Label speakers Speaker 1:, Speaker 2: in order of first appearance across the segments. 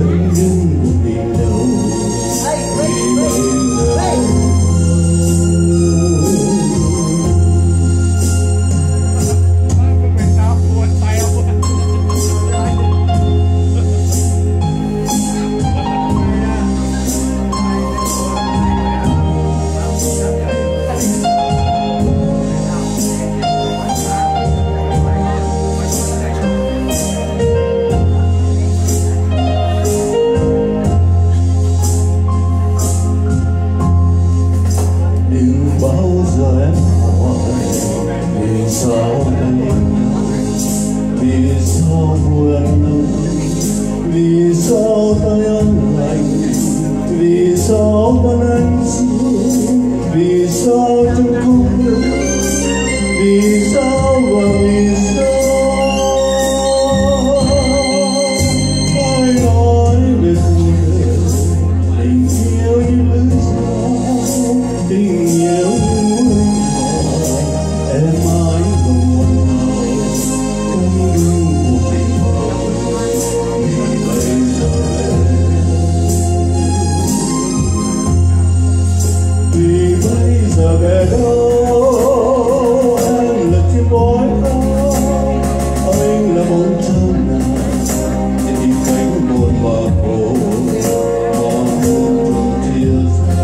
Speaker 1: cánh rừng một tình đầu vì bây giờ bao giờ em hỏi vì sao đây, vì sao buồn nỗi, vì sao tay anh lạnh, vì sao tan anh xuống, vì sao trong không được, vì sao và vì sao ai nói về cuộc đời tình yêu như lưới dao, tình yêu em mãi không một nào cánh rừng một tình màu vì bây giờ vì bây giờ về đâu em là chim bói cao, anh là bóng trăng nào thì cánh buồn mà khổ mòn một chia xa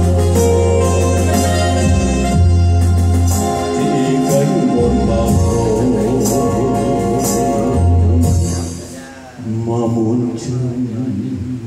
Speaker 1: thì cánh buồn mà khổ mà muốn chân